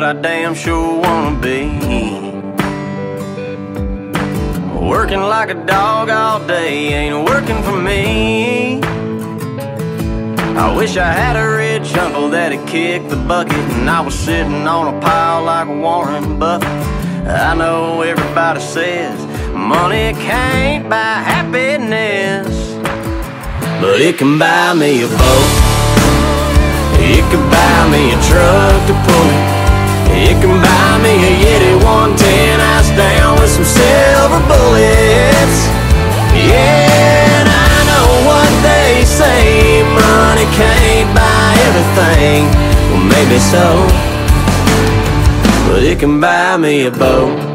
I damn sure wanna be. Working like a dog all day ain't working for me. I wish I had a rich uncle that'd kick the bucket and I was sitting on a pile like Warren Buffett. I know everybody says money can't buy happiness, but it can buy me a boat. It can buy me a truck to pull it. It can buy me a Yeti 110 house down with some silver bullets. Yeah, and I know what they say, money can't buy everything. Well, maybe so, but it can buy me a boat.